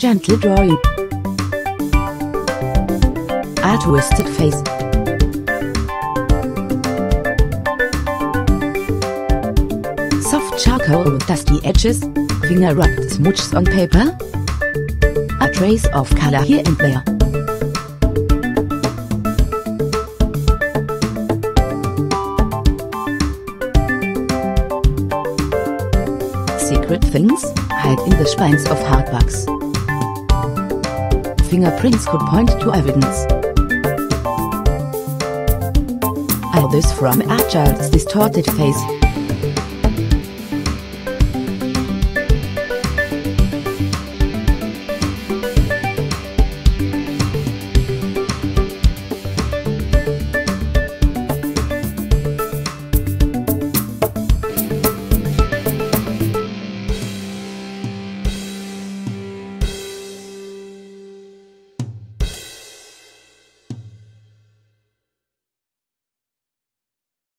gentle drawing. A twisted face. Soft charcoal with dusty edges. Finger rubbed smooches on paper. A trace of color here and there. Secret things hide in the spines of hardbacks. Fingerprints could point to evidence. All this from a child's distorted face.